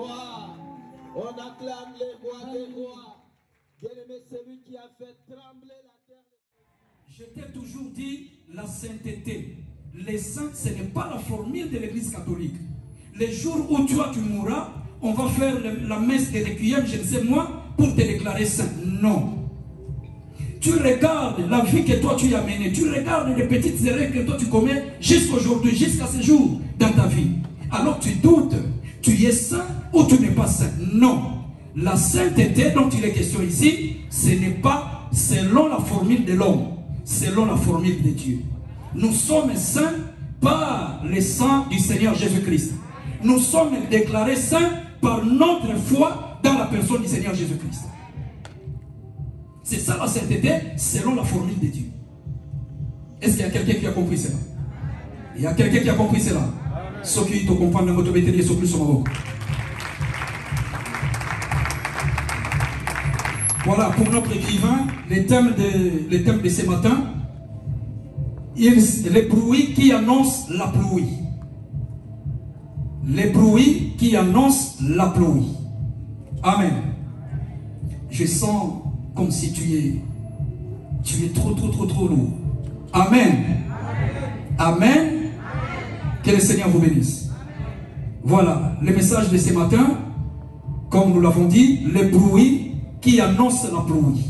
rois. On acclame les rois des rois. Bien-aimé, celui qui a fait trembler la terre. Je t'ai toujours dit la sainteté. Les saints, ce n'est pas la formule de l'Église catholique. Les jours où tu mourras, on va faire la messe de requiem, je ne sais moi, pour te déclarer saint. Non. Tu regardes la vie que toi tu as menée, tu regardes les petites erreurs que toi tu commets jusqu'à aujourd'hui, jusqu'à ce jour dans ta vie. Alors tu doutes, tu es saint ou tu n'es pas saint. Non. La sainteté dont il est question ici, ce n'est pas selon la formule de l'homme, selon la formule de Dieu. Nous sommes saints par le sang du Seigneur Jésus-Christ. Nous sommes déclarés saints par notre foi dans la personne du Seigneur Jésus-Christ. C'est ça la sainteté selon la formule de Dieu. Est-ce qu'il y a quelqu'un qui a compris cela? Il y a quelqu'un qui a compris cela? Ceux qui te comprennent dans votre métier, sont plus sur ma. Voilà, pour notre écrivain, le thème de ce matin, les bruits qui annoncent la pluie. Les bruits qui annoncent la pluie. Amen. Je sens comme si tu es trop lourd. Amen. Amen. Que le Seigneur vous bénisse. Voilà, le message de ce matin, comme nous l'avons dit, les bruits qui annoncent la pluie.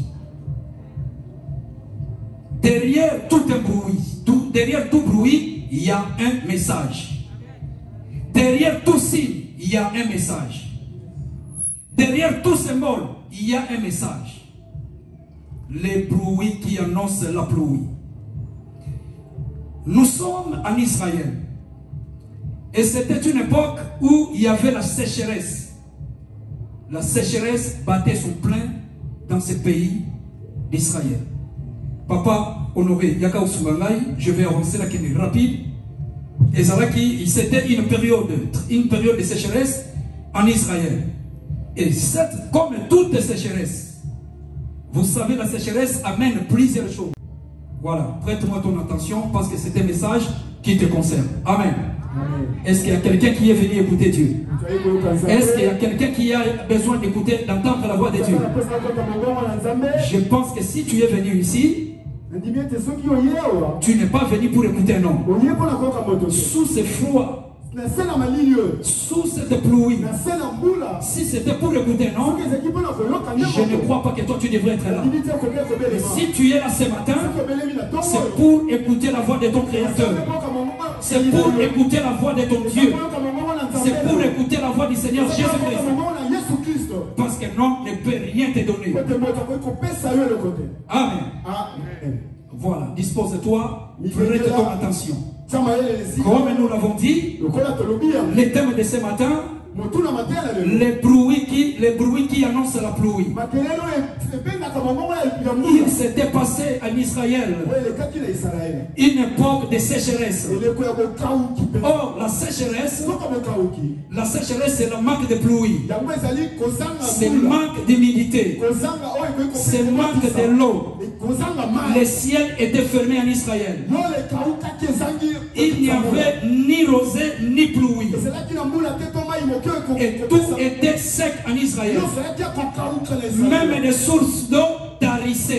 Derrière tout un bruit, derrière tout bruit, il y a un message. Derrière tout signe, il y a un message. Derrière tout symbole, il y a un message. Les bruits qui annoncent la pluie. Nous sommes en Israël. Et c'était une époque où il y avait la sécheresse. La sécheresse battait son plein dans ce pays d'Israël. Papa Honoré Yaka Ousoumangaï, je vais avancer là qui est rapide. Et c'était une période de sécheresse en Israël. Et comme toute sécheresse, vous savez, la sécheresse amène plusieurs choses. Voilà, prête-moi ton attention parce que c'est un message qui te concerne. Amen. Est-ce qu'il y a quelqu'un qui est venu écouter Dieu? Est-ce qu'il y a quelqu'un qui a besoin d'écouter, d'entendre la voix de Dieu? Je pense que si tu es venu ici, tu n'es pas venu pour écouter un homme. Sous ce froid, sous cette pluie, si c'était pour écouter un homme, je ne crois pas que toi tu devrais être là. Mais si tu es là ce matin, c'est pour écouter la voix de ton Créateur. C'est pour écouter la voix de ton Dieu. C'est pour écouter la voix du Seigneur Jésus-Christ. Parce qu'un homme ne peut rien te donner. Amen. Voilà, dispose-toi, prête ton attention. Comme nous l'avons dit, le thème de ce matin, les bruits qui annoncent la pluie. Il s'était passé en Israël une époque de sécheresse. Or, la sécheresse, c'est le manque de pluie. C'est le manque d'humidité. C'est le manque de l'eau. Le ciel était fermé en Israël. Il n'y avait ni rosée ni pluie. Et tout était sec en Israël. Même des sources d'eau tarissées.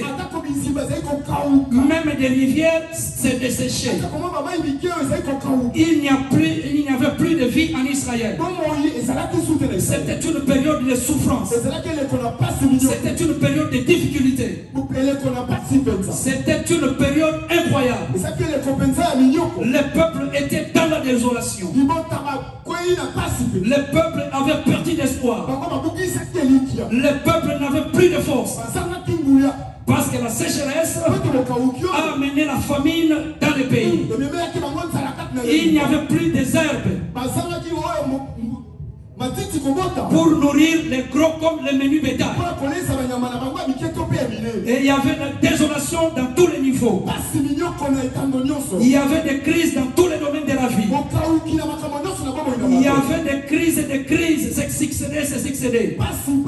Même des rivières s'est desséchées. Il n'y avait plus de vie en Israël. C'était une période de souffrance. C'était une période de difficulté. C'était une période incroyable. Le peuple était dans la désolation. Le peuple avait perdu d'espoir. Le peuple n'avait plus de force. Parce que la sécheresse a amené la famine dans le pays. Il n'y avait plus des herbes pour nourrir les gros comme les menus bétail. Et il y avait la désolation dans tous les niveaux. Il y avait des crises dans tous les domaines de la vie. Il y avait des crises et des crises, c'est succédé.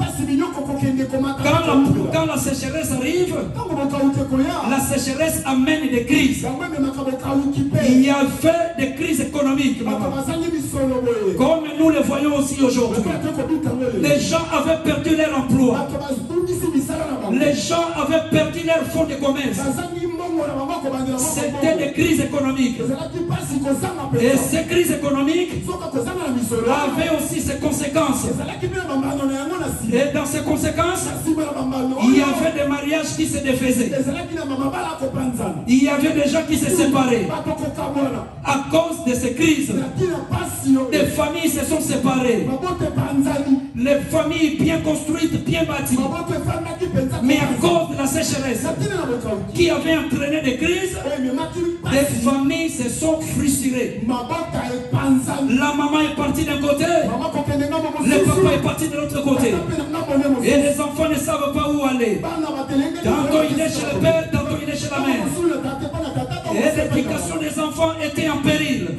Quand la sécheresse arrive, la sécheresse amène des crises. Il y avait des crises économiques, maman. Comme nous le voyons aussi aujourd'hui. Les gens avaient perdu leur emploi. Les gens avaient perdu leur fonds de commerce. C'était des crises économiques. Et ces crises économiques avaient aussi ses conséquences. Et dans ces conséquences, il y avait des mariages qui se défaisaient. Il y avait des gens qui se séparaient. À cause de ces crises, des familles se sont séparées. Les familles bien construites, bien bâties. Mais à cause de la sécheresse qui avait entraîné des crises, des familles se sont frustrées. La maman est partie d'un côté, le papa est parti de l'autre côté. Et les enfants ne savent pas où aller. Tantôt il est chez le père, tantôt il est chez la mère. Et l'éducation des enfants était en péril.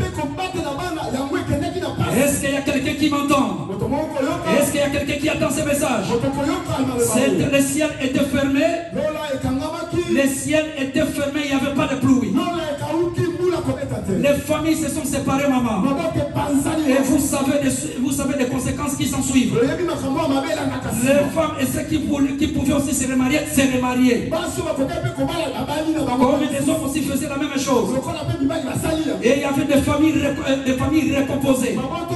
Est-ce qu'il y a quelqu'un qui m'entend? Est-ce qu'il y a quelqu'un qui attend ce message? Le ciel était fermé. Le ciel était fermé, il n'y avait pas de pluie. Les familles se sont séparées, maman. Et vous savez les conséquences qui s'en suivent. Les femmes et ceux qui pouvaient aussi se remarier, comme les hommes aussi faisaient la même chose. Et il y avait des familles recomposées.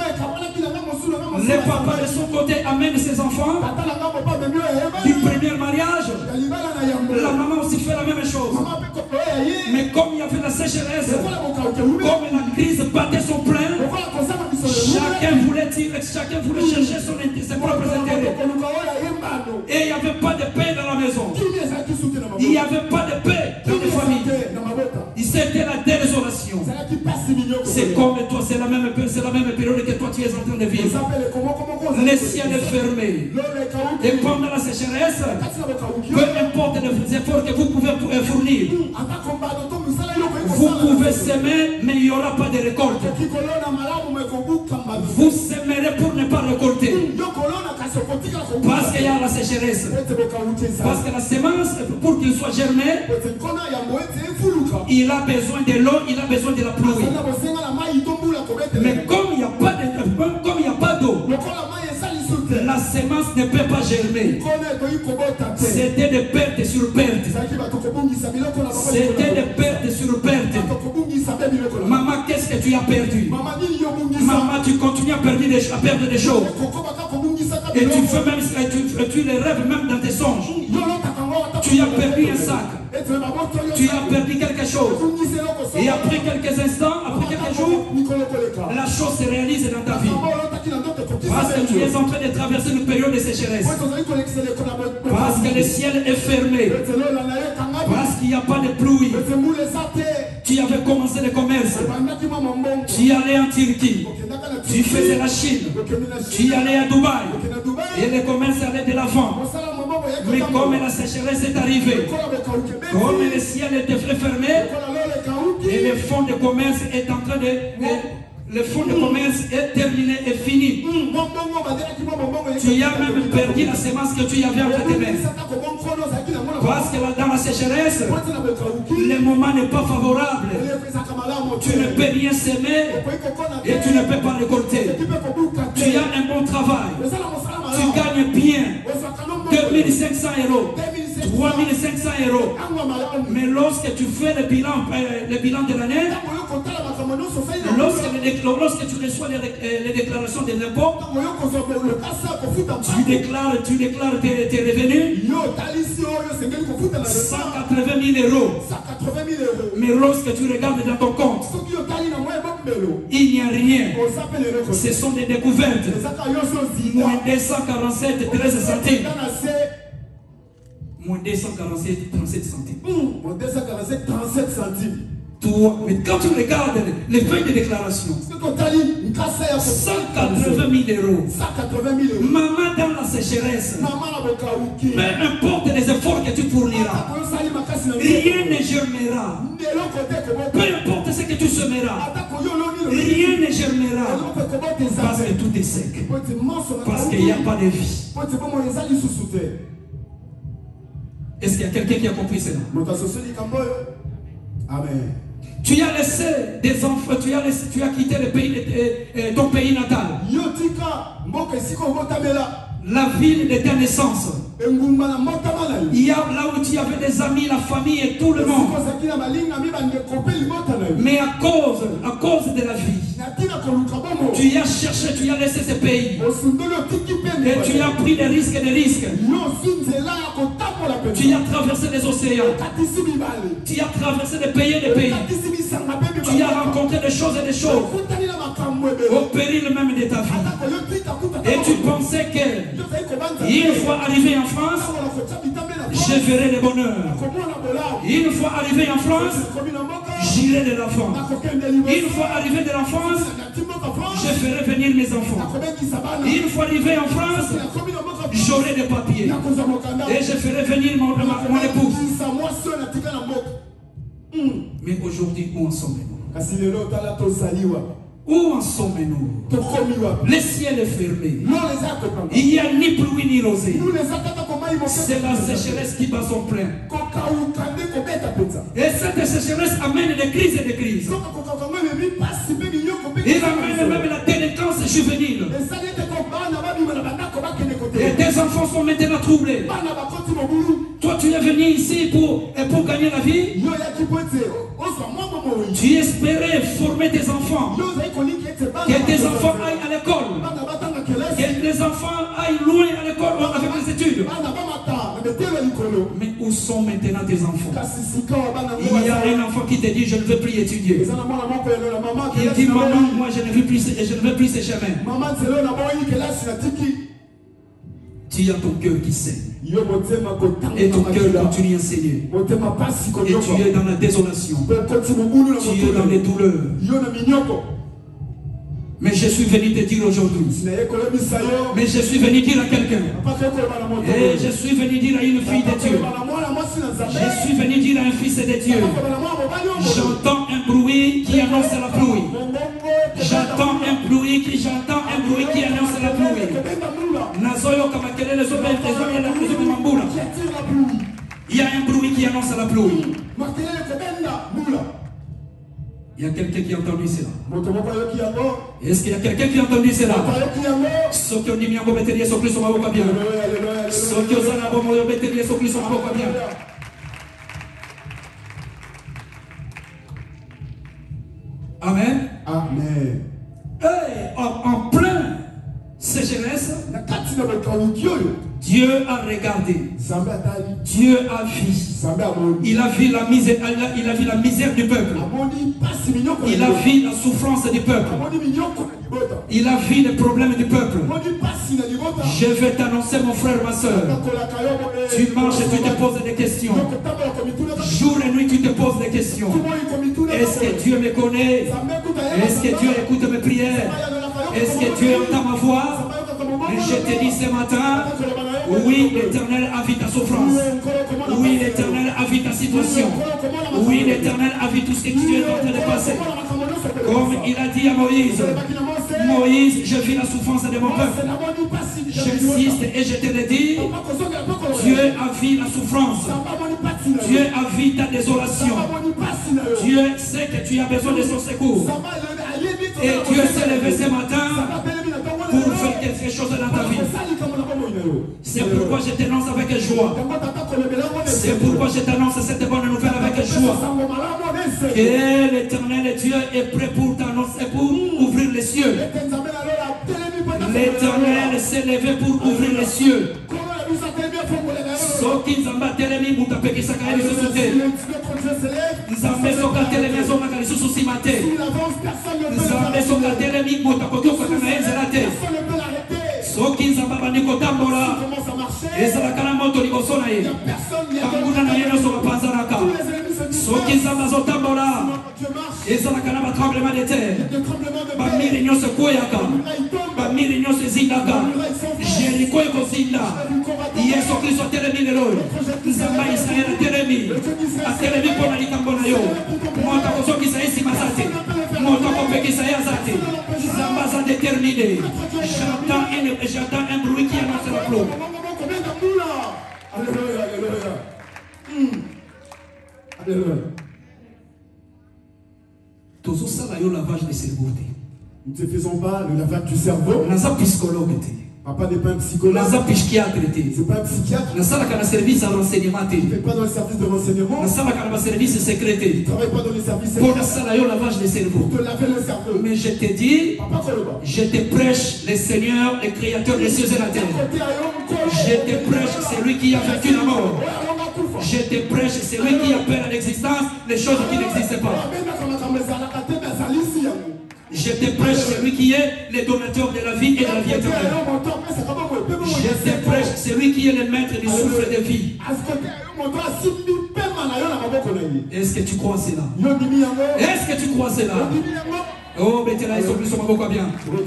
Le papa de son côté amène ses enfants du premier mariage. La maman aussi fait la même chose. Mais comme il y avait la sécheresse, comme la crise battait son plein, chacun voulait chercher ses propres intérêts. Et il n'y avait pas de paix dans la maison. Il n'y avait pas de paix dans les familles. C'était la désolation. C'est comme toi, c'est la même période que toi tu es en train de vivre. Le ciel est fermé. Et pendant la sécheresse, peu importe les efforts que vous pouvez fournir, vous pouvez s'aimer, mais il n'y aura pas de récolte. Vous s'aimerez pour ne pas récolter. Parce qu'il y a la sécheresse. Parce que la sémence, pour qu'il soit germé, il a besoin de l'eau, il a besoin de la pluie. Mais comme il n'y a pas d'eau, la sémence ne peut pas germer. C'était des pertes sur pertes. C'était des pertes sur pertes. Maman, qu'est-ce que tu as perdu? Maman, tu continues à perdre des choses. Et tu fais même, tu les rêves même dans tes songes. Tu as perdu un sac. Tu as perdu quelque chose. Et après quelques instants, après quelques jours, la chose se réalise dans ta vie. Parce que tu es en train de traverser une période de sécheresse. Parce que le ciel est fermé. Parce qu'il n'y a pas de pluie. Tu avais commencé le commerce. Tu allais en Turquie. Tu faisais la Chine. Tu allais à Dubaï. Et le commerce allait de l'avant. Mais comme la sécheresse est arrivée, comme le ciel était fermé, et le fonds de commerce est en train de... Le fonds de commerce est terminé et fini. Tu as même perdu la semence que tu avais entre tes mains. Parce que dans la sécheresse, le moment n'est pas favorable. Tu ne peux rien s'aimer et tu ne peux pas récolter. Tu as un bon travail. Tu gagnes bien. 2500 euros. 3500 euros. Mais lorsque tu fais le bilan de l'année, lorsque tu reçois les déclarations de l'impôt, tu déclares tes revenus 180 000 euros. Mais lorsque tu regardes dans ton compte, il n'y a rien. Ce sont des découvertes. Moins 247, 13 centimes. Moins 247, 37 centimes. Moins 247, 37 centimes. Mais quand tu regardes les feuilles de déclaration, 180 000 euros. Maman dans la sécheresse, peu importe les efforts que tu fourniras, rien ne germera. Peu importe ce que que tu semeras, rien ne germera. Parce que tout est sec. Parce qu'il n'y a pas de vie. Est-ce qu'il y a quelqu'un qui a compris cela? Amen. Tu as laissé des enfants, tu as quitté le pays, ton pays natal. La ville de ta naissance. Il y a là où tu avais des amis, la famille et tout le monde. Mais à cause de la vie, tu as cherché, tu as laissé ce pays. Et tu as pris des risques et des risques. Tu as traversé les océans. Tu as traversé des pays et des pays. Tu as rencontré des choses et des choses. Au péril même de ta vie. Et tu pensais que une fois arrivé en France, je verrai le bonheur. Une fois arrivé en France, j'irai de l'enfant. Une fois arrivé de la France, je ferai venir mes enfants. Une fois arrivé en France, j'aurai des papiers. Et je ferai venir mon épouse. Mais aujourd'hui, où en sommes-nous? Où en sommes-nous? Le ciel est fermé. Il n'y a ni pluie ni rosée. C'est la sécheresse qui bat son plein. Et cette sécheresse amène des crises et des crises. Il amène même la délinquance juvénile. Et tes enfants sont maintenant troublés. Toi, tu es venu ici pour gagner la vie. Tu espérais former tes enfants. Que tes enfants aillent à l'école. Que tes enfants aillent loin à l'école avec les études. Mais où sont maintenant tes enfants? Il y a un enfant qui te dit je ne veux plus étudier. Il dit maman, moi je ne veux plus ces chemins. Tu as ton cœur qui saigne. Et ton cœur continue à saigner. Et tu es dans la désolation. Tu es dans les douleurs. Mais je suis venu te dire aujourd'hui. Mais je suis venu dire à quelqu'un. Et je suis venu dire à une fille de Dieu. Je suis venu dire à un fils de Dieu. J'entends un bruit qui annonce la pluie. J'entends un bruit qui annonce la pluie. Il y a un bruit qui annonce la pluie. Il y a quelqu'un qui a entendu cela. Est-ce qu'il y a quelqu'un qui a entendu cela? Ceux qui ont dit Miango Bételier, ceux qui sont pas bien. Ceux qui ont dit Miango Bételier, ceux qui sont pas bien. Amen. Amen. Et en plein sécheresse, Dieu a regardé. Dieu a vu. Il a vu la misère du peuple. Il a vu la souffrance du peuple. Il a vu les problèmes du peuple. Je vais t'annoncer, mon frère, ma soeur. Tu marches et tu te poses des questions. Jour et nuit, tu te poses des questions. Est-ce que Dieu me connaît? Est-ce que Dieu écoute mes prières? Est-ce que Dieu entend ma voix? Et je te dis ce matin, oui, l'Éternel a vu ta souffrance. Oui, l'Éternel a vu ta situation. Oui, l'Éternel a vu tout ce que tu es en train de passer. Comme il a dit à Moïse, Moïse, je vis la souffrance de mon peuple. J'insiste et je te le dis, Dieu a vu la souffrance. Dieu a vu ta désolation. Dieu sait que tu as besoin de son secours. Et Dieu s'est levé ce matin pour faire quelque chose dans ta vie. C'est pourquoi je t'annonce avec joie. C'est pourquoi je t'annonce cette bonne nouvelle avec joie. Et l'Éternel Dieu est prêt pour t'annoncer, pour ouvrir les cieux. L'Éternel s'est levé pour ouvrir les cieux. Soki nzamba telemi mutapeki sakali susute. Nzambe soka telemi zonga lisusu simate. Nzambe soka telemi mutakotoka kana enzerate. Soki nzamba bandiko tambola. Ezala kana moto liboso na ye. Kanguna na ye no soka panzaraka. Soki nzamba zotambola. Ezala kana ba tremblement de terre. Ba miri nyose koyaka. Ba miri nyose zindaka. Jericho eko zinda. Yeso Christ a télémi lelo. Nzamba Israël a télémi. A télémi pour la likambo na yo. Mota kosoki sa esi masate. Mota kopeki sa yazate. Nzamba sa déterminé. J'entends un bruit qui annonce la pluie. Alléluia, alléluia. Alléluia. Toujours ça là, yo lavage de cerveau. Nous ne faisons pas le lavage du cerveau. Naza psychologue. Papa n'est pas un psychologue. Naza psychiatre. C'est pas un psychiatre. Naza la service à renseignement. Il ne fait pas dans le service de renseignement. Naza la service secret. Il ne travaille pas dans les services pour secrets. ça là, yo lavage de cerveau. Pour te laver le cerveau. Mais je te dis, Papa, je te prêche le Seigneur, le Créateur des cieux et la terre. Je te prêche celui qui a vaincu la mort. Je te prêche celui qui appelle à l'existence les choses qui n'existent pas. Je te prêche celui qui est le donateur de la vie et de la vie éternelle. Je te prêche celui qui est le maître du souffle de vie. Est-ce que tu crois cela? Est-ce que tu crois cela? Oh, mais t'es là, ils sont plus sur ma boca bien.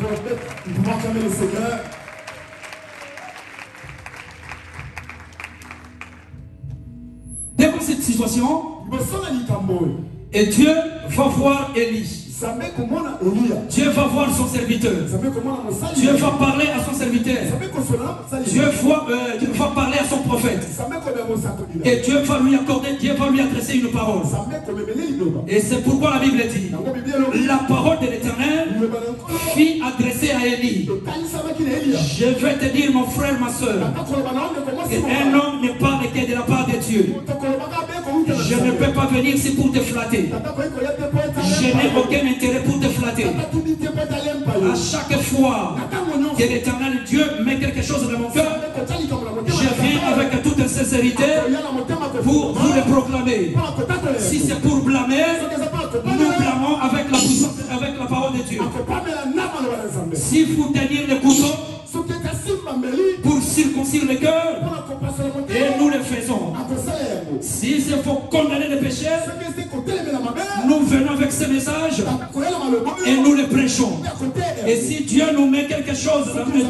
Devant cette situation, et Dieu va voir Élie. Dieu va voir son serviteur. Dieu va parler à son serviteur. Dieu va parler à son prophète. Et Dieu va lui accorder, Dieu va lui adresser une parole. Et c'est pourquoi la Bible dit, la parole de l'Éternel fut adressée à Élie. Je vais te dire, mon frère, ma soeur, qu'un homme ne parle que de la part de Dieu. Je ne peux pas venir ici pour te flatter. Je n'ai aucun intérêt pour te flatter. À chaque fois que l'Éternel Dieu met quelque chose dans mon cœur, je viens avec toute sincérité pour vous le proclamer. Si c'est pour blâmer, nous blâmons avec la puissance, avec la parole de Dieu. Si vous tenir le couteau pour circoncire le cœur, et nous le faisons. Si c'est pour condamner le péché, nous venons avec ce message et nous le prêchons. Et si Dieu nous met quelque chose,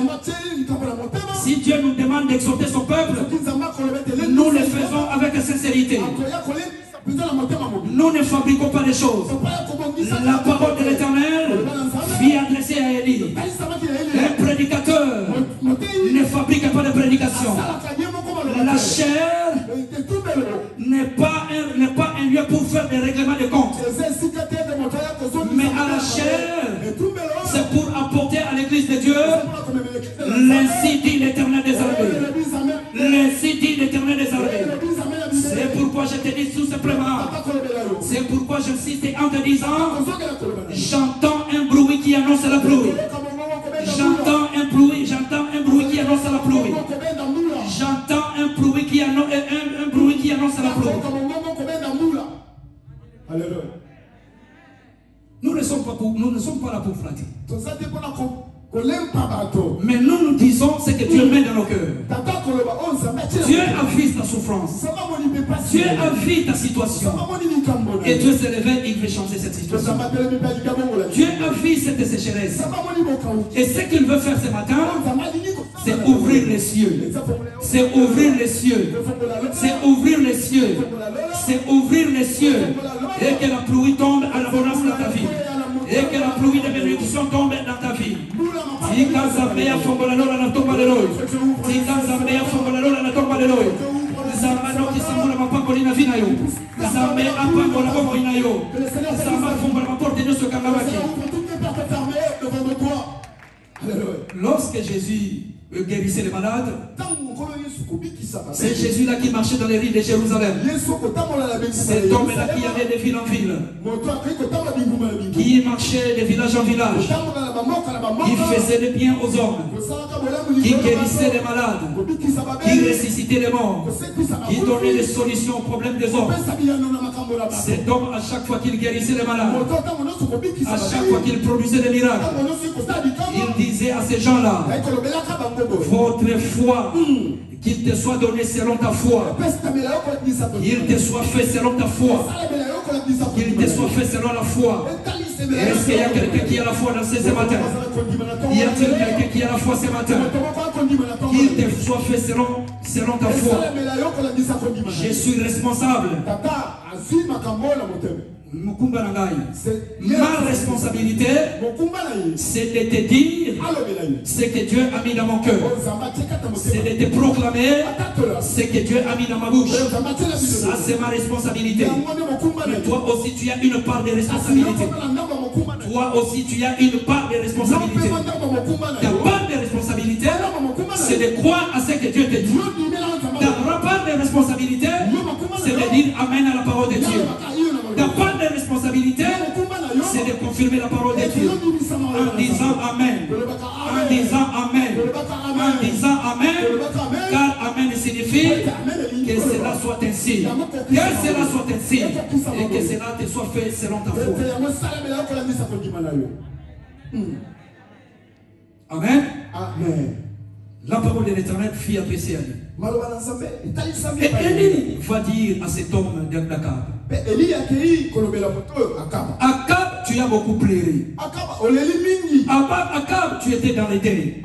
si Dieu nous demande d'exhorter son peuple, nous le faisons avec sincérité. Nous ne fabriquons pas les choses. La parole de l'Éternel vient adressée à Élie. Un prédicateur ne fabrique pas de prédication. La chair n'est pas un lieu pour faire des règlements de compte. Mais à la chair, c'est pour apporter à l'église de Dieu l'ainsi dit l'Éternel des armées. L'ainsi dit l'Éternel des armées. C'est pourquoi je te dis tout simplement, c'est pourquoi j'insiste en te disant, j'entends un bruit qui annonce la pluie. J'entends un bruit qui annonce la pluie. J'entends un bruit qui annonce la pluie. Alléluia. Nous ne sommes pas là pour flatter. Mais nous disons ce que Dieu met dans nos cœurs. Dieu a vu ta souffrance. Dieu a vu ta situation. Et Dieu se révèle, il veut changer cette situation. Dieu a vu cette sécheresse. Et ce qu'il veut faire ce matin, c'est ouvrir les cieux. C'est ouvrir les cieux. C'est ouvrir les cieux. C'est ouvrir les cieux. Et que la pluie tombe à l'abondance dans ta vie. Et que la pluie de bénédiction tombe dans ta vie. Tika Zambia Fongolalola na tomba leloi. Tika Zambia Fongolalola na tomba leloi. Zamba no kisambula mapango lina vina yo. Zamba apango la bomo ina yo. Zamba fongola maporte de ce kangabaki. Lorsque Jésus guérissait les malades, c'est Jésus-là qui marchait dans les rues de Jérusalem. Cet homme-là qui allait de ville en ville, qui marchait de village en village, qui faisait le bien aux hommes, qui guérissait les malades, qui ressuscitait les morts, qui donnait des solutions aux problèmes des hommes. Cet homme, à chaque fois qu'il guérissait les malades, à chaque fois qu'il produisait des miracles, il disait à ces gens-là, votre foi, qu'il te soit donné selon ta foi, qu'il te soit fait selon ta foi, qu'il te soit fait selon la foi. Est-ce qu'il y a quelqu'un qui a la foi dans ce matin? Y a-t-il quelqu'un qui a la foi ce matin? Qu'il te soit fait selon selon ta foi. Je suis responsable. Ma responsabilité, c'est de te dire ce que Dieu a mis dans mon cœur. C'est de te proclamer ce que Dieu a mis dans ma bouche. Ça, c'est ma responsabilité. Mais toi aussi, tu as une part de responsabilité. Toi aussi, tu as une part de responsabilité. Ta part de responsabilité, c'est de croire à ce que Dieu te dit. Ta part de responsabilité, c'est de dire Amen à la parole de Dieu. Ta part de responsabilité, c'est de confirmer la parole de Dieu. En disant Amen. En disant Amen. En disant Amen. Car Amen signifie que cela soit ainsi. Que cela soit ainsi. Et que cela te soit fait selon ta foi. Amen. Amen. La parole de l'Éternel fit apprécier à lui. Et Élie va dire à cet homme d'Akab, Akab, tu as beaucoup pleuré. Akab, tu étais dans les délais.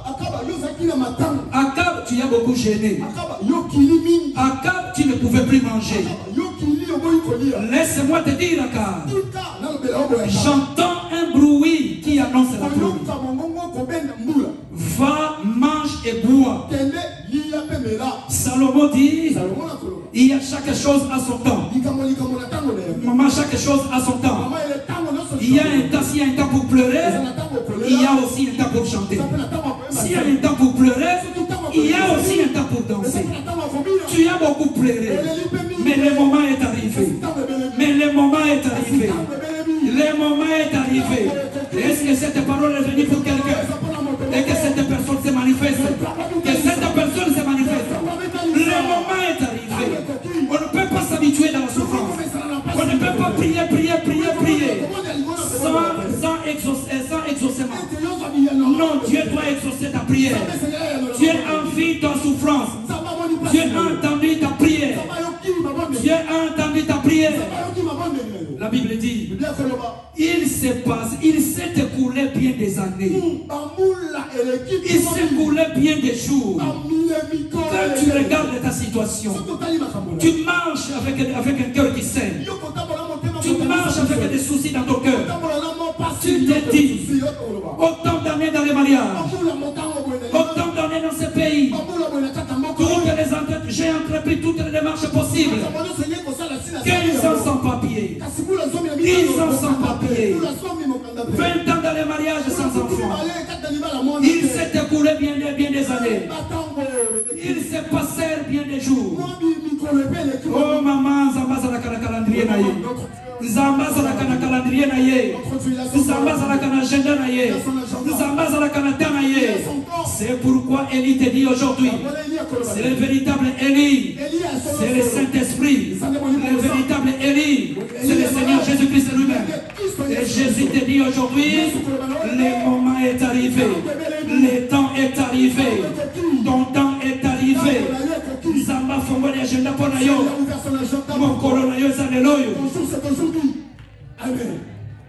Akab, tu as beaucoup gêné. Akab, tu ne pouvais plus manger. Laisse-moi te dire, Akab, j'entends un bruit qui annonce la pluie. Va, mange et bois. Salomon dit, il y a chaque chose à son temps. Maman, chaque chose à son temps. Il y a un temps, s'il y a un temps pour pleurer, il y a aussi un temps pour chanter. S'il y a un temps pour pleurer, il y a aussi un temps pour danser. Tu as beaucoup pleuré, mais le moment est arrivé. Mais le moment est arrivé. Le moment est arrivé. Est-ce que cette parole est venue pour quelqu'un? Et que cette personne se manifeste. Que cette personne se manifeste. Le moment est arrivé. On ne peut pas s'habituer dans la souffrance. On ne peut pas prier sans exaucement. Non, Dieu doit exaucer ta prière. Dieu a envie ta souffrance. Dieu a entendu ta prière. Dieu a entendu ta prière. La Bible dit, il s'est écoulé bien des années. Il s'est écoulé bien des jours. Quand tu regardes ta situation, tu marches avec un cœur qui saigne. Tu marches avec des soucis dans ton cœur. Tu te dis, autant d'années dans les mariages, autant d'années dans ce pays, j'ai entrepris toutes les démarches possibles. 15 ans sans papier, 10 ans sans papier, 20 ans dans les mariages sans enfants. Il s'est écoulé bien des années. Il s'est passé bien des jours. Oh maman, Zambaza la calendrier na ye. Zambaza la calendrier na ye. Zambaza la agenda na ye. Zambaza la temps na ye. C'est pourquoi Élie te dit aujourd'hui, c'est le véritable Élie. C'est le Saint-Esprit. Le véritable Élie, c'est le Seigneur Jésus-Christ lui-même. Et Jésus te dit aujourd'hui, le moment est arrivé. Le temps est arrivé. Ton temps est arrivé. Zamba fongo ni agenda pour nayo. Mon corona yo zaleloyo. Amen.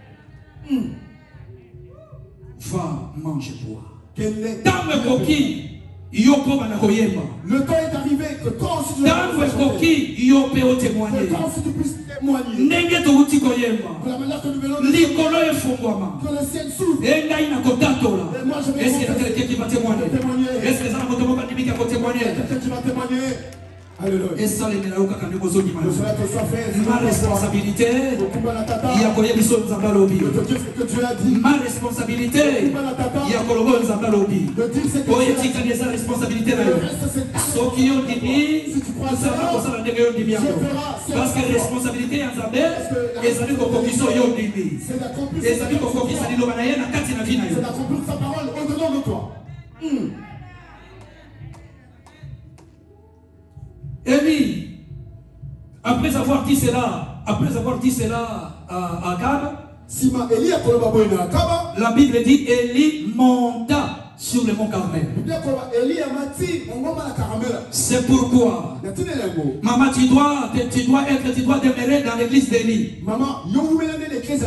Va, mange, bois. Dans le coquille, yoko banakoyema. Le temps est arrivé que toi aussi tu dois dans le coquille, yope au témoigner. Que toi aussi tu puisses témoigner. Nenge to uti koyema. Que la manière que nous venons de Likolo e fongwama. que le ciel s'ouvre. Et là il n'a qu'au tato là. Et moi je vais Est-ce qu'il y a quelqu'un qui va témoigner? Est-ce que ça va témoigner? Quelqu'un qui va témoigner. Alléluia. Et ça les mélaouka quand nous sommes Le soleil te soit fait. ma responsabilité, il y a combien de choses dans le lobby. Que tu as dit. Ma responsabilité, il y a combien de choses dans le lobby. Pour y avoir sa responsabilité là. Ceux qui ont dit, ça va comme ça la négociation dit bien. Parce que responsabilité en Zambé, et ça dit qu'on commission yon dit. Et ça dit qu'on commission dit l'obanaye na kati na vie na yo. C'est d'accomplir sa parole au-dedans de toi. Élie, après avoir dit cela à Akab, la Bible dit Élie monta sur le mont Carmel. C'est pourquoi, maman, tu dois demeurer dans l'église d'Élie.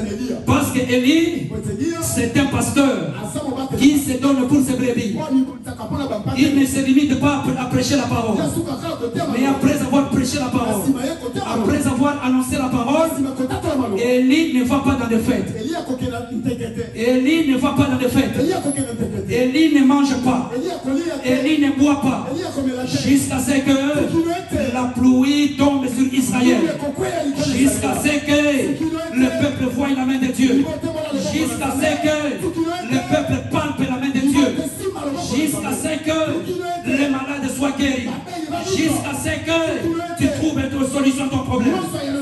Parce que Élie, c'est un pasteur qui se donne pour ses brebis. Il ne se limite pas à prêcher la parole. Mais après avoir prêché la parole, après avoir annoncé la parole, Élie ne va pas dans des fêtes. Élie ne va pas dans des fêtes. Élie ne mange pas. Élie ne boit pas. Jusqu'à ce que la pluie tombe sur Israël. Jusqu'à ce que le peuple voie la main de Dieu. Jusqu'à ce que le peuple palpe la main de Dieu. Jusqu'à ce que les malades soient guéris. Jusqu'à ce que tu trouves une solution à ton problème.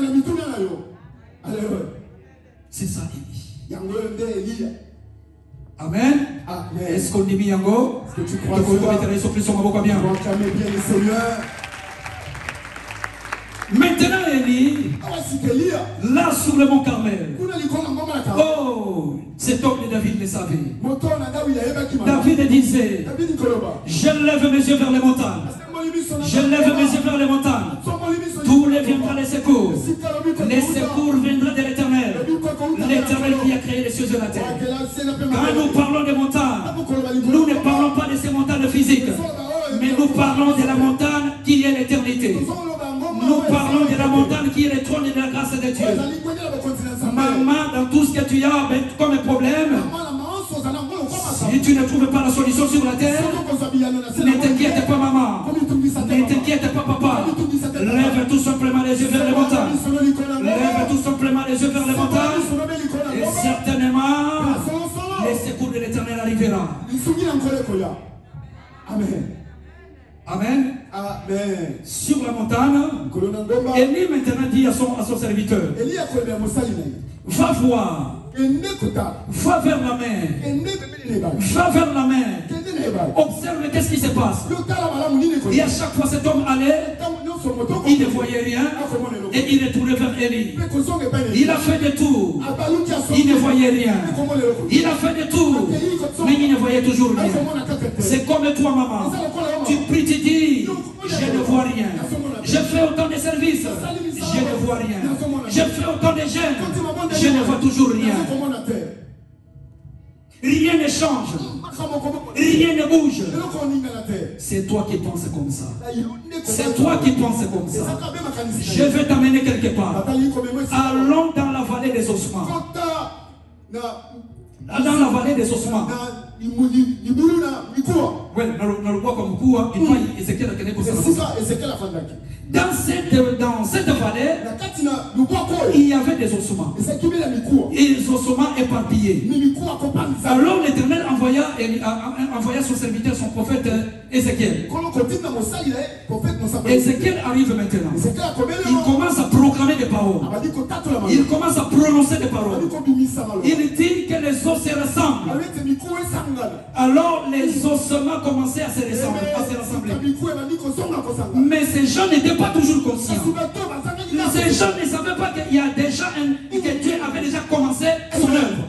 C'est ça Élie. Amen. Est-ce qu'on dit bien Yango? Est-ce que tu crois ça? Bien le Seigneur. Maintenant Élie, là sur le mont Carmel, oh, cet homme de David le savait. David disait, je lève mes yeux vers les montagnes. Je lève mes yeux vers les montagnes. D'où les viendra les secours. Les secours viendront de l'Éternel. L'Éternel qui a créé les cieux et la terre. Quand nous parlons des montagnes, nous ne parlons pas de ces montagnes physiques, mais nous parlons de la montagne qui est l'éternité. Nous parlons de la montagne qui est le trône de la grâce de Dieu. Maman, dans tout ce que tu as comme problème, si tu ne trouves pas la solution sur la terre, ne t'inquiète pas maman, ne t'inquiète pas papa. Lève tout simplement les yeux vers les montagnes. Lève tout simplement les yeux vers les montagnes. Et certainement, les secours de l'Éternel arriveront. Amen. Amen. Amen. Sur la montagne, Élie maintenant dit à son serviteur, va voir, va vers la mer, va vers la mer, observe qu'est-ce qui se passe. Et à chaque fois cet homme allait, il ne voyait rien et il retournait vers Élie. Il a fait des tours, il ne voyait rien. Il a fait des tours, mais il ne voyait toujours rien. C'est comme toi maman, tu pries, tu dis, je ne vois rien. Je fais autant de services, je ne vois rien. Je fais autant de jeûnes, je ne vois toujours rien. Rien ne change, rien ne bouge. C'est toi qui penses comme ça. C'est toi qui penses comme ça. Je vais t'amener quelque part. Allons dans la vallée des ossements. Dans la vallée des ossements. Dans cette vallée, il y avait des ossements. Et les ossements éparpillés. Alors l'Éternel envoya son serviteur, son prophète Ézéchiel. Ézéchiel arrive maintenant. Il commence à proclamer des paroles. Il commence à prononcer des paroles. Il dit que les os se ressemblent. Alors les ossements commençaient à se rassembler. Mais ces gens n'étaient pas toujours conscients. Ces gens ne savaient pas qu'il y a déjà que Dieu avait déjà commencé son œuvre.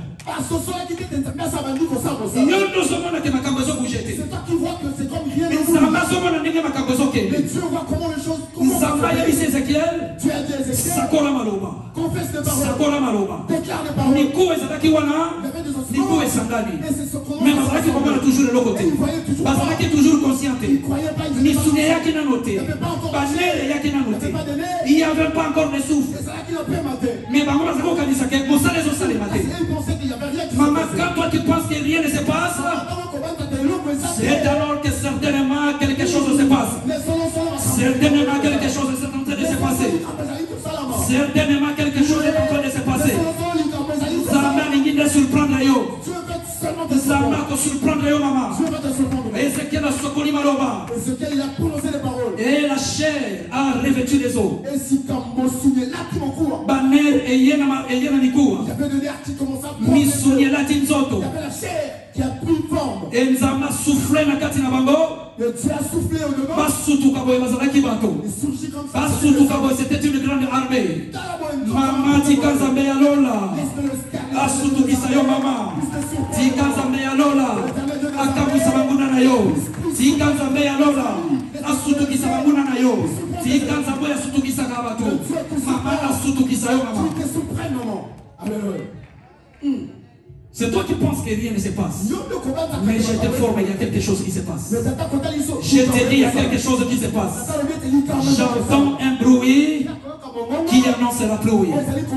C'est toi qui vois que c'est comme rien. Mais Dieu voit comment les choses tu as dit Ézéchiel, confesse les paroles, déclare les paroles. Il y avait des ossements, et c'est ce qu'on mais bazalaki komona toujours le côté. Bazalaki toujours consciente. Misune yaki na noté. Banele yaki na noté. Il n'y avait pas encore de souffle. Mais bango bazako kanisa ke mosale zo sale maté. Maman, quand toi tu penses que rien ne se passe, c'est alors que certainement quelque chose se passe. Certainement quelque chose est en train de se passer. Certainement quelque chose est en train de se passer. Zama ningi de surprendre yo. Zama ko surprendre yo maman. Ézéchiel a sokoli maloba. Ézéchiel a prononcé les paroles. Et la chair a revêtu les os. Et si comme là qui m'encourt. Baner et yena nikua. J'avais donné à qui commença. Misunie la tinzoto. Il y avait la chair qui a pris forme. Et Nzama soufflé na kati na bango. Et Dieu a soufflé au devant. Basutu kaboy bazalaki bato. Basutu kaboy, c'était une grande armée. Mama tika nzambe ya lola. Asutu kisayo mama. Tika nzambe ya lola. Akabusa banguna na yo. Tika nzambe ya lola. Asutu kisa banguna na yo. Tika nzambe ya sutu kisa kabato. Mama asutu kisayo mama. Alléluia. C'est toi qui penses que rien ne se passe. Mais je t'informe, il y a quelque chose qui se passe. Je te dis, il y a quelque chose qui se passe. J'entends un bruit qui annonce la pluie.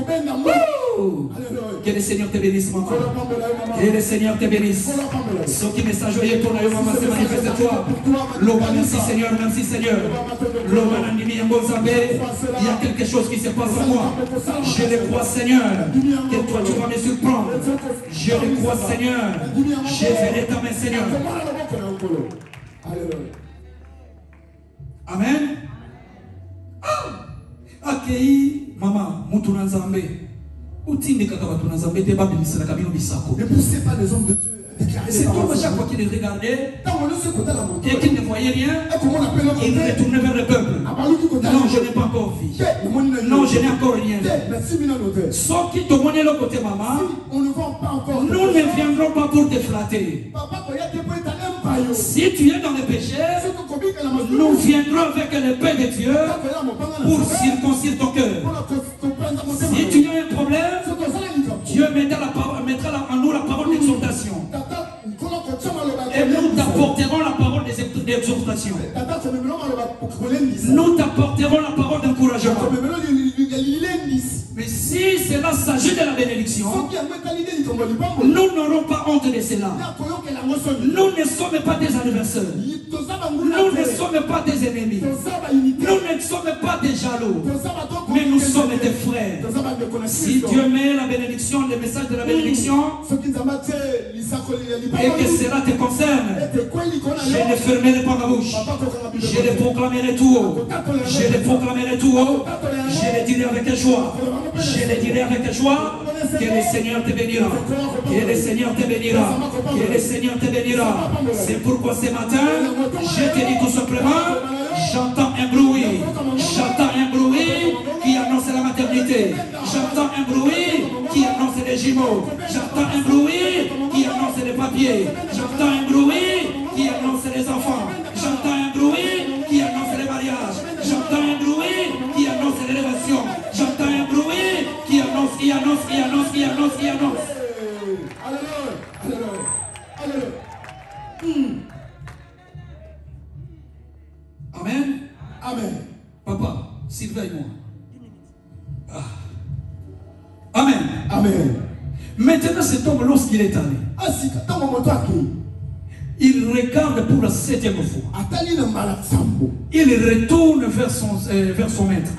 Que le Seigneur te bénisse, maman. Que le Seigneur te bénisse. Ce qui message est pour la maman se manifeste toi. Loba, merci Seigneur, merci Seigneur. Loba, Nandimi, Mozambe. Il y a quelque chose qui se passe à moi. Je le crois, Seigneur. Que toi tu vas me surprendre. Je le crois, Seigneur. Je verrai ta main, Seigneur. Amen. Accueilli, maman, Moutouna Nzambe. Ne poussez pas les hommes de Dieu. C'est comme à chaque fois qu'il les regardait et qu'il ne voyait rien, il retournait vers le peuple. Non, je n'ai pas encore vu. Non, je n'ai encore rien vu. Sauf qu'il te monnaie le côté maman, nous ne viendrons pas pour te flatter. Si tu es dans le péché, nous viendrons avec l'épée de Dieu pour circoncire ton cœur. Si tu as un problème, Dieu mettra en nous la parole d'exhortation. Et nous t'apporterons la parole d'exhortation. Nous t'apporterons la parole d'encouragement. Mais si cela s'agit de la bénédiction, nous n'aurons pas honte de cela. Nous ne sommes pas des adversaires. Nous ne sommes pas des ennemis. Nous ne sommes pas des jaloux. Mais nous sommes des frères. Si Dieu met la bénédiction, le message de la bénédiction, et que cela te concerne, je ne fermerai pas ma bouche. Je le proclamerai tout haut. Je le proclamerai tout haut. Je le dirai avec joie. Je le dirai avec joie. Que le Seigneur te bénira. Que le Seigneur te bénira. Que le Seigneur te bénira. C'est pourquoi ce matin, je te dis tout simplement, j'entends un bruit. J'entends un bruit qui annonce la maternité. J'entends un bruit qui annonce les jumeaux. J'entends un bruit qui annonce les papiers. J'entends un bruit qui annonce les enfants. J'entends un bruit qui annonce les mariages. J'entends un bruit qui annonce l'élévation. J'entends un bruit qui annonce, qui annonce, qui annonce, qui annonce, qui annonce. Amen. Amen. Papa, surveille-moi. Amen. Amen. Maintenant, cet homme, lorsqu'il est allé, il regarde pour la 7e fois. Il retourne vers son maître.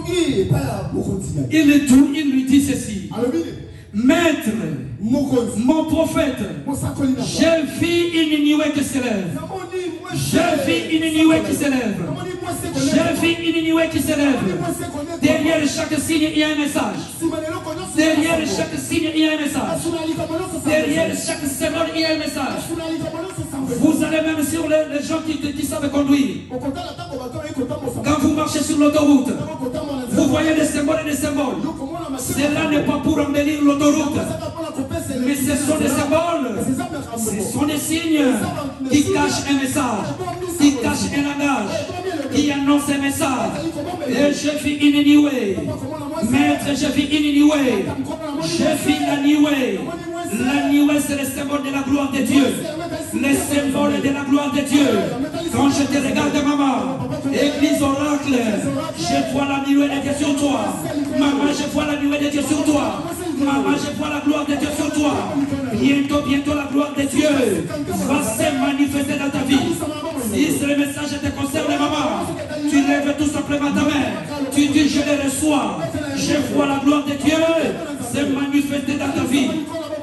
Il lui dit ceci. Maître, mon prophète, j'ai vu une nuée qui s'élève. J'ai vu une nuée qui s'élève. J'ai vu une nuée qui s'élève. Derrière chaque signe, il y a un message. Derrière chaque signe, il y a un message. Derrière chaque symbole, il y a un message. Vous allez même sur les gens qui savent conduire. Quand vous marchez sur l'autoroute, vous voyez des symboles et des symboles. Cela n'est pas pour embellir l'autoroute, mais ce sont des symboles, ce sont des signes qui cachent un message, qui cachent un langage, qui annoncent un message. Et je vis une nuée. Maître, je vis une nuée. Je vis la nuée. La nuée, c'est le symbole de la gloire de Dieu. Le symbole de la gloire de Dieu. Quand je te regarde, maman, église oracle, je vois la nuée de Dieu sur toi. Maman, je vois la nuée de Dieu sur toi. Maman, je vois la gloire de Dieu sur toi. Bientôt, bientôt, la gloire de Dieu va se manifester dans ta vie. Si ce message te concerne, maman, tu lèves tout simplement ta main. Tu dis, je le reçois. Je vois la gloire de Dieu se manifester dans ta vie.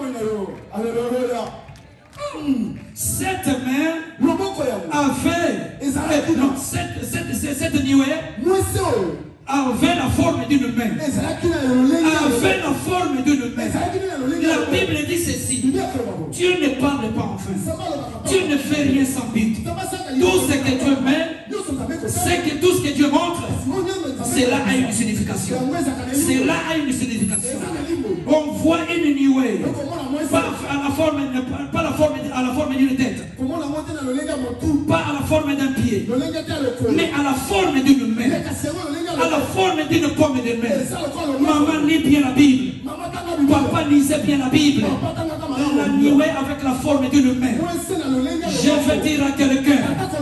Cette main avait, non, cette nuée avait la forme d'une main. Avait la forme d'une main. La Bible dit ceci. Dieu ne parle pas en vain. Dieu ne fait rien sans but. Tout ce que Dieu met, c'est que tout ce que Dieu montre, cela a une signification. Cela a une signification. On voit une nuée. Pas à la forme d'une tête. Pas à la forme d'un pied. Mais à la forme d'une main. À la forme d'une pomme de main. Maman lit bien la Bible. Papa lisait bien la Bible. l'animer avec la forme d'une main. Je veux dire à quelqu'un,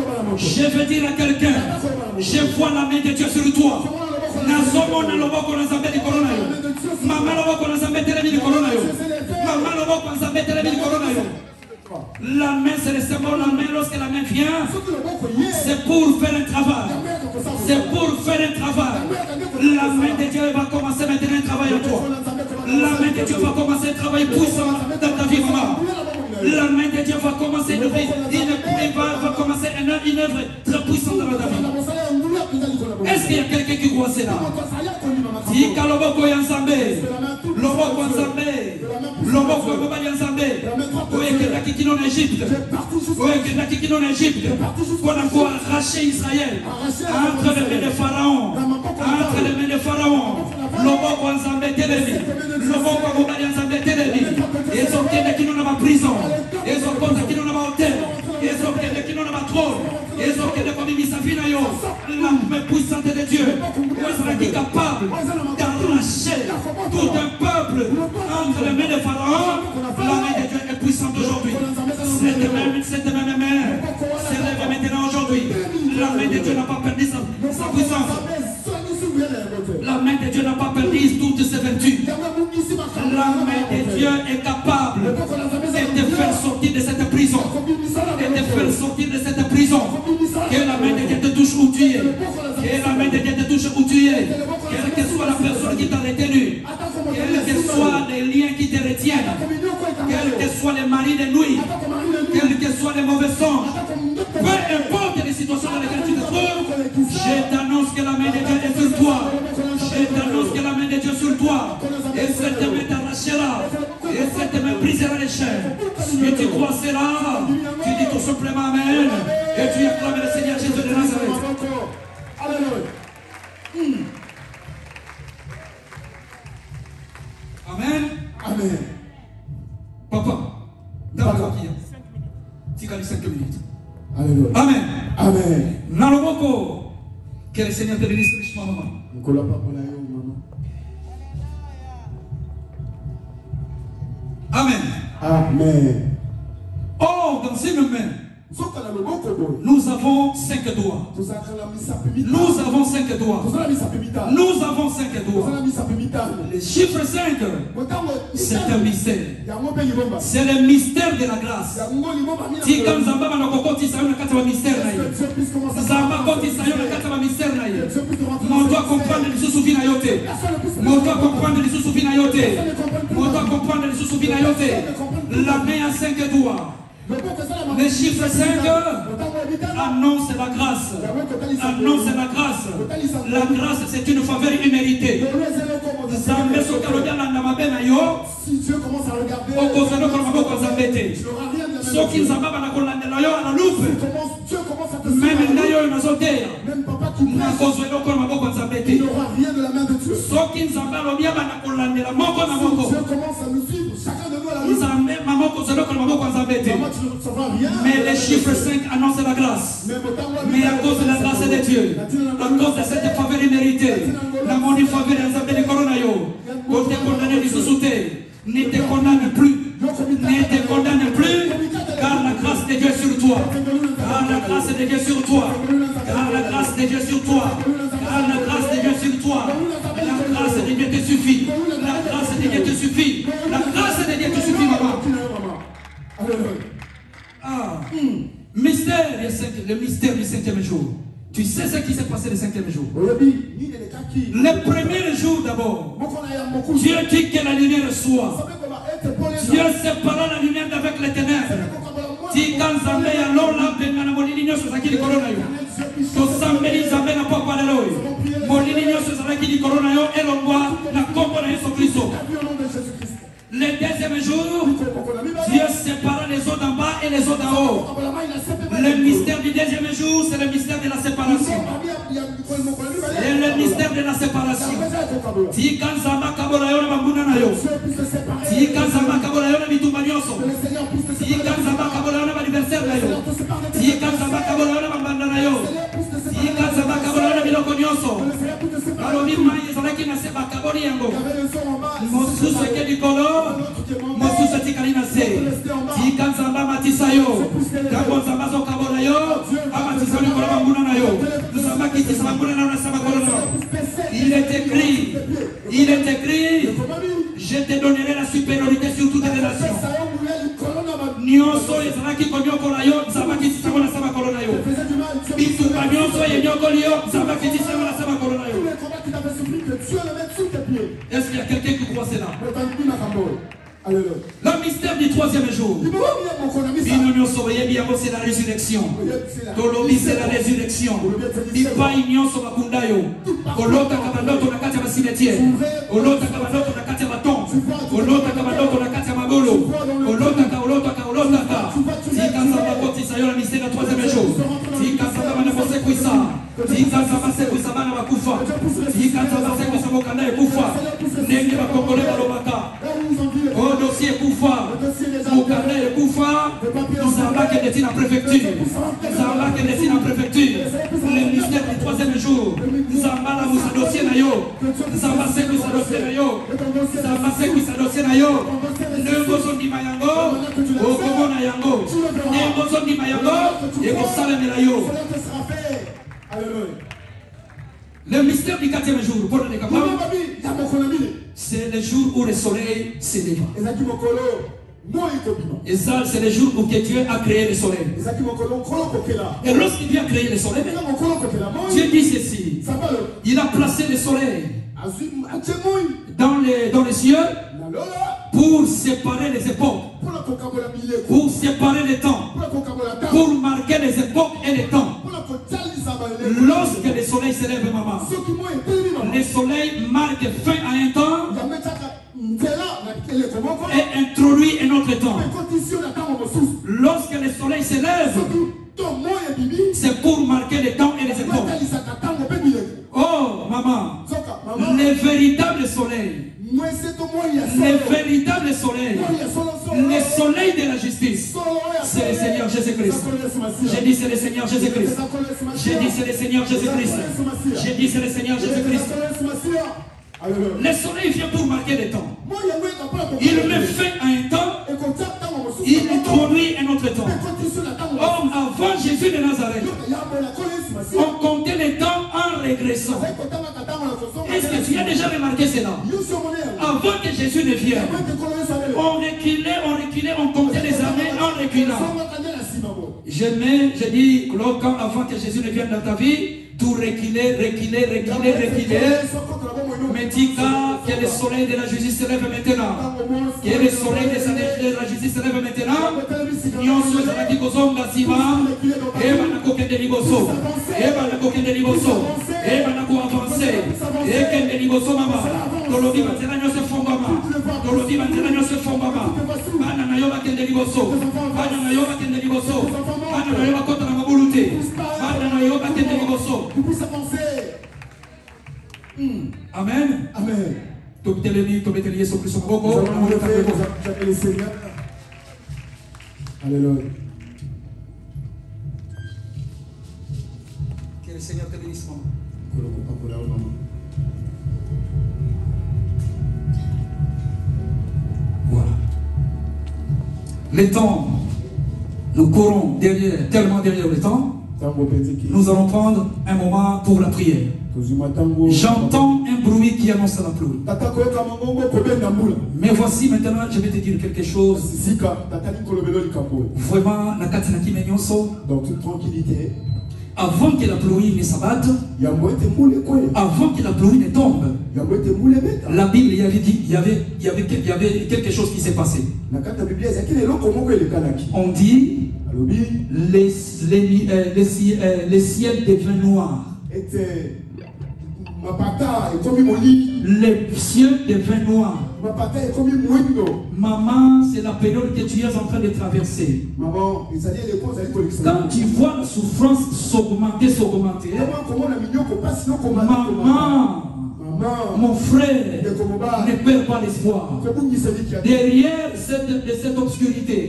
je vois la main de Dieu sur toi. Nazomona loboko na zambe di corona yo. Mama loboko na zambe tele di corona yo. Mama loboko na zambe tele di corona yo. La main, c'est le symbole. La main, lorsque la main vient, c'est pour faire un travail. C'est pour faire un travail. La main de Dieu va commencer maintenant un travail en toi. La main de Dieu va commencer un travail puissant dans ta vie, maman. La main de Dieu va commencer une œuvre très puissante dans ta vie. Est-ce qu'il y a quelqu'un qui croit cela? Tika loboko yanzambe, loboko yanzambe, loboko yanzambe. Oye qui en Égypte, oye qui en Égypte, qu'on a pour arracher Israël entre les mains de Pharaon, entre les mains de Pharaon. Loboko yanzambe televi, loboko yanzambe televi. Ils ont qui n'ont pas prison, ils ont qui n'ont pas hôtel, ils ont qui n'ont pas trône, ils ont qui n'ont pas mis sa vie dans la main puissante de Dieu. Vous êtes capable d'arracher tout un peuple entre les mains de Pharaon. La main de Dieu est puissante aujourd'hui. Cette main se lève maintenant aujourd'hui. La main de Dieu n'a pas perdu sa puissance. La main de Dieu n'a pas perdu toutes ses vertus. La main de Dieu est capable de te faire sortir de cette prison. Et te faire sortir de cette prison. Que la main de Dieu te touche où tu es. Que la main de Dieu te touche où tu es. Quelle que soit la personne qui t'a retenu. Quels que soient les liens qui te retiennent. Quels que soient les maris de nuit. Quels que soient les mauvais songes. Peu importe les situations dans lesquelles tu te trouves. Je t'annonce que la main de Dieu est sur toi. Je t'annonce que la main de Dieu est sur toi. Et cette main t'arrachera. Et cette main brisera les chaînes. Si tu crois cela, tu dis tout simplement Amen. Et tu acclames le Seigneur Jésus de Nazareth. Amen. Amen. Papa, d'abord, tu as 5 minutes. Alléluia. Amen. Amen. Naloboko, que le Seigneur te bénisse richement, maman. Amen. Amen. Oh, dans une main, nous avons 5 doigts. Nous avons 5 doigts. Nous avons 5 doigts. Le chiffre 5, c'est un mystère. C'est le mystère de la grâce. Si quand Zamba va kokoti sa yo na kati ba mystère na ye. Zamba koti sa yo na kati ba mystère na ye. On doit comprendre les sous na yote. On doit comprendre les sous na yote. On doit comprendre les sous na yote. La main a 5 doigts. Le chiffre 5 annonce la grâce. Annonce la grâce. La grâce, c'est une faveur imméritée. Si Dieu commence à regarder, Dieu commence à te suivre. Même papa qui prêche, il n'aura rien de la main de Dieu. Si Dieu commence à nous suivre, chacun de nous à la loupe. Maman, tu ne recevras rien. Mais le chiffre 5 annonce la grâce. Mais à cause de la grâce de Dieu, à cause de cette faveur imméritée, la monnaie faveur de Coronayo, quand tu es condamné du sous-souté, ne te condamne plus. Ne te condamne plus, car la grâce de Dieu est sur toi. Car la grâce de Dieu est sur toi. Car la grâce de Dieu est sur toi. Car la grâce de Dieu est sur toi. La grâce de Dieu te suffit. La grâce de Dieu te suffit. La grâce de Dieu te suffit, maman. Ah, mystère, le mystère du 5e jour. Tu sais ce qui s'est passé le 5e jour. Le premier jour d'abord, Dieu dit que la lumière soit. Dieu sépara la lumière d'avec les ténèbres. Dit quand Zambé a l'ola, ben Molinio sur qui corona yo. To Zambé Zambé n'a pas parlé là. Molinio sur qui corona yo et l'on voit la composante de Jésus-Christ. Le deuxième jour, Dieu sépara les eaux d'en bas et les eaux d'en haut. Le mystère du deuxième jour, c'est le mystère de la séparation. Et le mystère de la séparation. Si quand Zamba Kabolayo na Bambuna na yo. Si quand Zamba Kabolayo na Bitumba Nyoso. Si quand Zamba Kabolayo na anniversaire na yo. Si quand Zamba Kabolayo na Bambanda na yo. Si quand Zamba Kabolayo na Biloko Nyoso. Alors vivement, ils sont là qui n'a pas Kaboli yango. Mosu ce qui est du colo. Mosu ce qui est kalina se. batisa yo. Tango nzamba zo kabola yo. Abatisa yo kola banguna na yo. Nzamba kitisa banguna na yo na saba kola na yo. Il est écrit, je te donnerai la supériorité sur toutes les nations. Nyonso ezalaki konyokola yo, nzamba kitisa yo na saba kola na yo. Bituka nyonso yenyokoli yo, nzamba kitisa yo na saba kola na yo. Est-ce qu'il y a quelqu'un qui croit cela? Le mystère du troisième jour. C'est la résurrection. Tolobi c'est la résurrection. Ipa inyonso bakundayo. Olota kabandoto na kati ya cimetière. Olota kabandoto na kati ya baton. Olota kabandoto na kati ya magolo. Olota ka. Tika samba kotisa yo la mystère du troisième jour. Tika samba bana bose kuisa. Tika samba se kuisa bana bakufa. Tika samba se kuisa mokanda ekufa. Nenge bakongole balobaka. Oh dossier Koufa, Moukane Koufa, Zamba qui détient la préfecture, Zamba qui détient la préfecture, le ministère du troisième jour, Zamba la moussa dossier na yo, Zamba c'est moussa dossier na yo, Zamba c'est moussa dossier na yo, Nengozo di Mayango, Okomo na Yango, Nengozo di Mayango, Ego Salem na yo. Le mystère du quatrième jour, pour les capables, c'est le jour où le soleil se lève. Et ça, c'est le jour où Dieu a créé le soleil. Et lorsqu'il vient créer le soleil, Dieu dit ceci. Il a placé le soleil dans les cieux pour séparer les époques, pour séparer les temps, pour marquer les époques et les temps. Lorsque le soleil se lève, maman, le soleil marque fin à un temps et introduit un autre temps. Lorsque le soleil se lève, c'est pour marquer les temps et les époques. Oh, maman, le véritable soleil, le véritable soleil, le soleil de la justice, c'est le Seigneur Jésus-Christ. J'ai dit c'est le Seigneur Jésus-Christ. J'ai dit c'est le Seigneur Jésus-Christ. J'ai dit c'est le Seigneur Jésus-Christ. Le soleil vient pour marquer le temps. Il met fin à un temps, il introduit un autre temps. Or, avant Jésus de Nazareth, on comptait les temps en régressant. Est-ce que tu as déjà remarqué cela? Avant que Jésus ne vienne, on reculait, on comptait les années en reculant. Je dis, quand avant que Jésus ne vienne dans ta vie, tout reculer. Mais dis que le soleil de la justice se lève maintenant. Que le soleil de la justice se lève maintenant. Nous sommes à la Kozonga Siva. Et on a coqué de Liboso. Et on a coqué de Liboso. Et on a avancé. Et que de Liboso, maman. Tolobi Manzana se font maman. Tolobi Manzana se font maman. Banana Yoba Kende Liboso. Banana Yoba Kende Liboso. Banana Yoba Kota Mabulute. Banana Yoba Kende Liboso. Amen. Amen. Que le Seigneur te bénisse, maman. Voilà. Les temps, nous courons derrière, tellement derrière le temps. Nous allons prendre un moment pour la prière. J'entends un bruit qui annonce la pluie. Mais voici maintenant, je vais te dire quelque chose. Vraiment, dans toute tranquillité, avant que la pluie ne s'abatte, avant que la pluie ne tombe, la Bible y avait dit, il y avait quelque chose qui s'est passé. On dit, les ciels deviennent noirs. Les cieux deviennent noirs. Maman, c'est la période que tu es en train de traverser. Quand tu vois la souffrance s'augmenter, maman, mon frère, ne perds pas l'espoir. Derrière cette obscurité,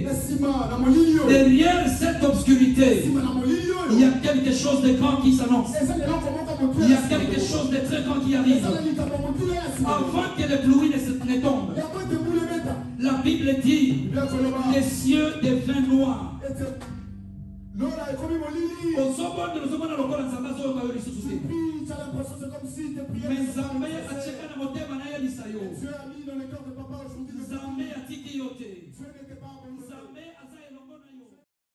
il y a quelque chose de grand qui s'annonce. Il y a quelque chose de très grand qui arrive. Avant que les pluies ne tombent, la Bible dit les cieux deviennent noirs. Lola est comme mon lili. Au sommet de nos hommes, on a l'impression Tu as l'impression c'est comme si tes prières. mais Zambé a checké dans mon thème, Dieu a mis dans le cœur de papa aujourd'hui. Zambé a tiki yote. Dieu n'était pas abonné.